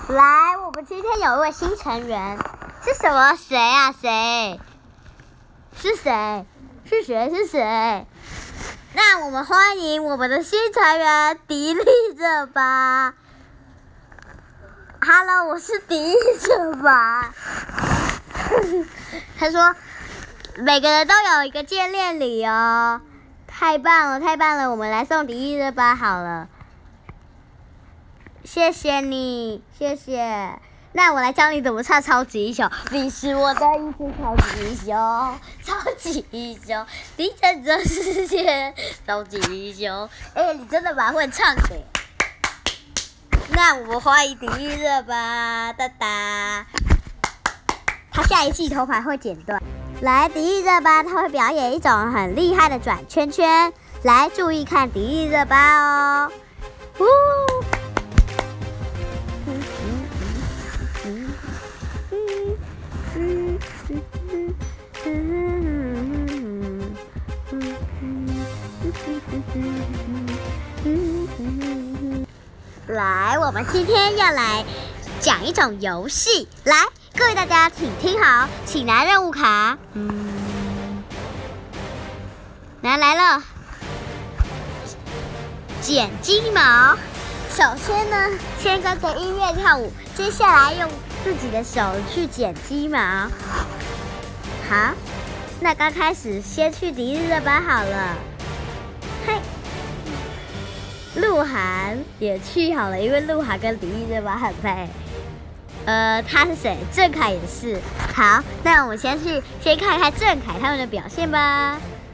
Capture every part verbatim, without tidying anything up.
来，我们今天有一位新成员，是什么？谁啊？谁？是谁？是谁？是谁？那我们欢迎我们的新成员迪丽热巴。Hello， 我是迪丽热巴。他说，每个人都有一个见面礼哦，太棒了，太棒了！我们来送迪丽热巴好了。谢谢你，谢谢。那我来教你怎么唱超级英雄。你是我的一只超级英雄，超级英雄，你拯救世界，超级英雄。哎、欸，你真的蛮会唱的。那我们欢迎迪丽热巴，哒哒。他下一季头发会剪断。来，迪丽热巴，他会表演一种很厉害的转圈圈。来，注意看迪丽热巴哦。呜。来，我们今天要来讲一种游戏。来，各位大家请听好，请拿任务卡。嗯，拿来了。剪鸡毛。首先呢，先跟着音乐跳舞，接下来用自己的手去剪鸡毛。好，那刚开始先去迪丽热巴好了。嘿，鹿晗也去好了，因为鹿晗跟迪丽热巴很配。呃，他是谁？郑恺也是。好，那我们先去先看看郑恺他们的表现吧。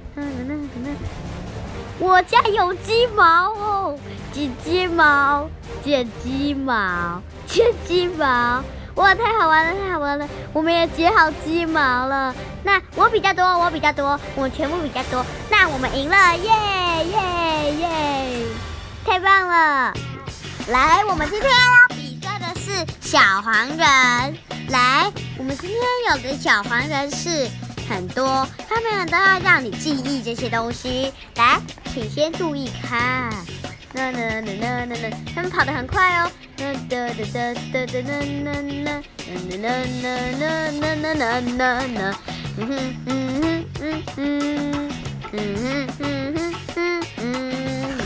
我家有鸡毛哦，剪鸡毛，剪鸡毛，剪鸡毛。哇，太好玩了，太好玩了！我们也剪好鸡毛了。那我比较多，我比较多，我们全部比较多。那我们赢了，耶耶耶！太棒了！来，我们今天要比赛的是小黄人。来，我们今天有的小黄人是很多，他们都要让你记忆这些东西。来，请先注意看。那那那那那那，他们跑得很快哦。那哒哒哒哒哒那那那那那那那那那那那，嗯哼嗯哼嗯嗯嗯哼嗯哼嗯嗯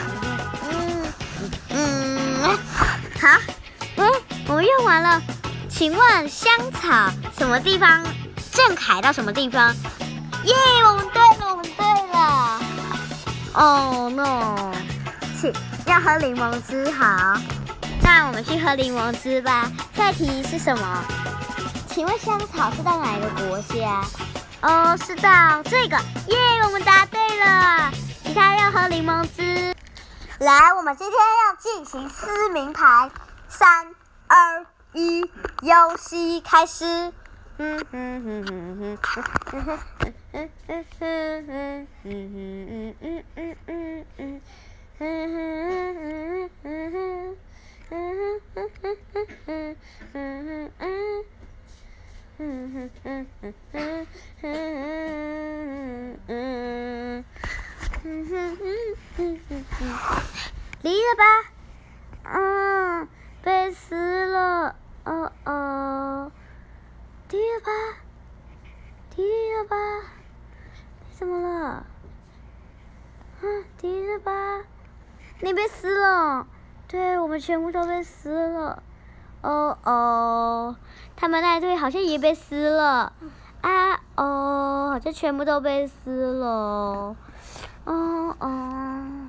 嗯嗯，好，嗯，我们用完了。请问香草什么地方？郑恺到什么地方？耶，我们对了，我们对了。Oh no！要喝柠檬汁，好，那我们去喝柠檬汁吧。下一题是什么？请问香草是到哪一个国家？哦，是到这个。耶，我们答对了。其他要喝柠檬汁。来，我们今天要进行撕名牌。三、二、一，游戏开始。嗯哼哼哼哼哼哼哼哼哼哼哼哼哼哼哼哼。嗯哼嗯哼嗯哼嗯哼嗯哼嗯哼嗯哼嗯哼嗯哼嗯哼嗯哼嗯哼，迪丽热巴，嗯，被撕了，哦哦，迪丽热巴，迪丽热巴，你怎么了？嗯，迪丽热巴。你被撕了，对，我们全部都被撕了。哦哦，他们那一队好像也被撕了。啊哦，好像全部都被撕了。哦哦。